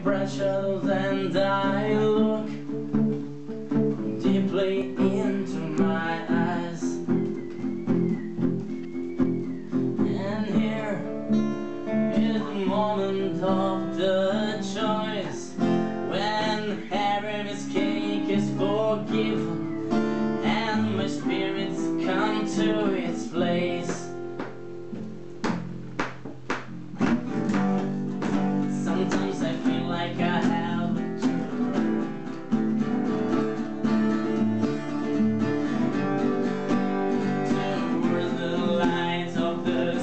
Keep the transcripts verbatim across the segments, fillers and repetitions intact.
precious, and I look deeply into my eyes, and here is the moment of the choice, when every mistake is forgiven and my spirits come to its place. Sometimes I feel like I have a turn towards the light of the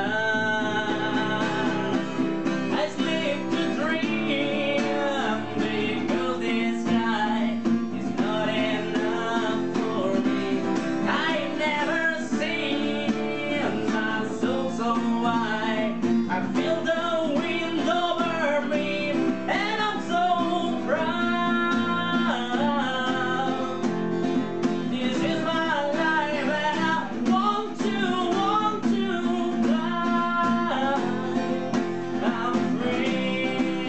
sun. I sleep to dream because this sky is not enough for me. I've never seen my soul so wide. I feel the wind over me, and I'm so proud. This is my life, and I want to, want to fly. I'm free.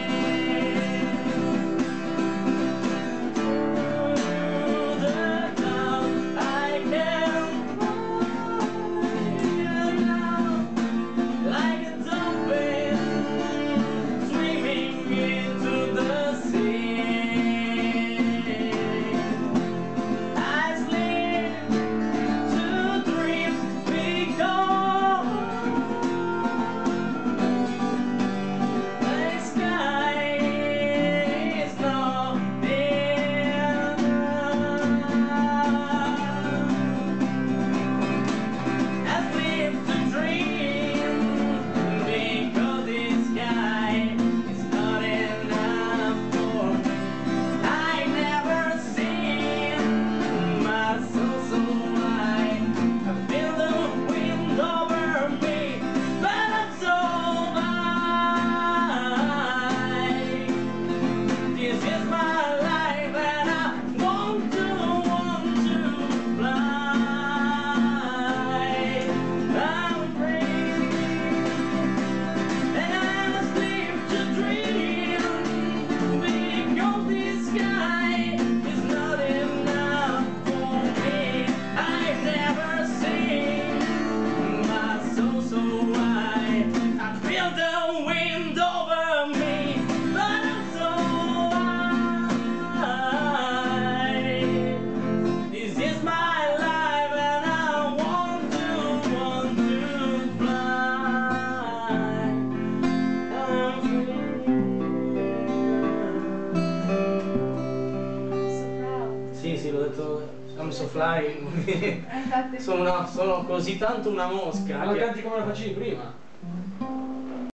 Through the clouds I can fly now, like a dolphin swimming into the sea. I sleep to dream because the sky is not enough. I sleep to dream because this sky is not enough for me. I've never seen my soul so wide. I feel the wind over me, but I'm so high. This is my life, and I want to, want to fly. I'm free, and I sleep to dream because this sky is not enough for me. I've never seen my soul so wide. I feel the wind over me, but I'm so high. This is my life, and I want to, want to fly. I'm free. So proud. Sì, sì, l'ho detto, I'm so fly. Eh, infatti. Sono, una- sono così tanto una mosca Ma la che... canti come la facevi prima?